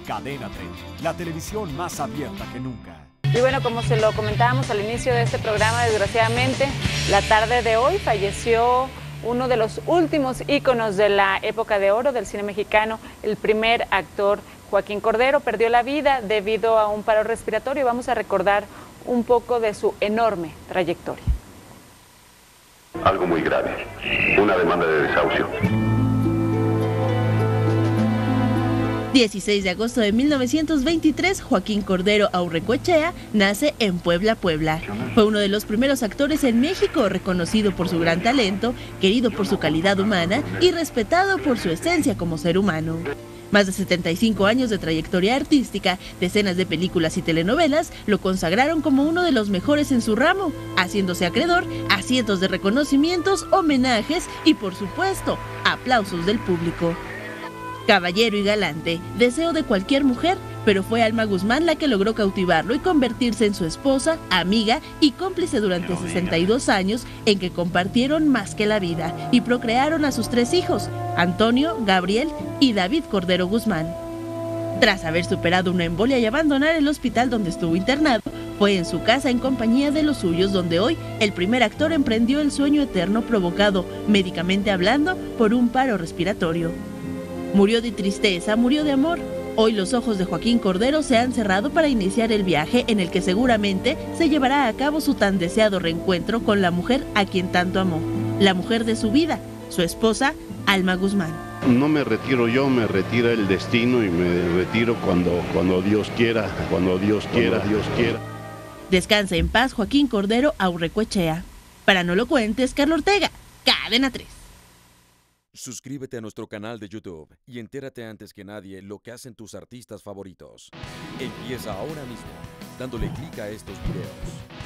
Cadena 30, la televisión más abierta que nunca. Y bueno, como se lo comentábamos al inicio de este programa, desgraciadamente, la tarde de hoy falleció uno de los últimos íconos de la época de oro del cine mexicano, el primer actor Joaquín Cordero. Perdió la vida debido a un paro respiratorio. Vamos a recordar un poco de su enorme trayectoria. Algo muy grave, una demanda de desahucio. 16 de agosto de 1923, Joaquín Cordero Aurrecoechea nace en Puebla, Puebla. Fue uno de los primeros actores en México, reconocido por su gran talento, querido por su calidad humana y respetado por su esencia como ser humano. Más de 75 años de trayectoria artística, decenas de películas y telenovelas lo consagraron como uno de los mejores en su ramo, haciéndose acreedor a cientos de reconocimientos, homenajes y, por supuesto, aplausos del público. Caballero y galante, deseo de cualquier mujer, pero fue Alma Guzmán la que logró cautivarlo y convertirse en su esposa, amiga y cómplice durante 62 años en que compartieron más que la vida y procrearon a sus 3 hijos, Antonio, Gabriel y David Cordero Guzmán. Tras haber superado una embolia y abandonar el hospital donde estuvo internado, fue en su casa en compañía de los suyos donde hoy el primer actor emprendió el sueño eterno provocado, médicamente hablando, por un paro respiratorio. Murió de tristeza, murió de amor. Hoy los ojos de Joaquín Cordero se han cerrado para iniciar el viaje en el que seguramente se llevará a cabo su tan deseado reencuentro con la mujer a quien tanto amó, la mujer de su vida, su esposa, Alma Guzmán. No me retiro yo, me retira el destino y me retiro cuando Dios quiera, Dios quiera. Descansa en paz Joaquín Cordero Aurrecoechea. Para No Lo Cuentes, Carlos Ortega, Cadena 3. Suscríbete a nuestro canal de YouTube y entérate antes que nadie lo que hacen tus artistas favoritos. Empieza ahora mismo, dándole clic a estos videos.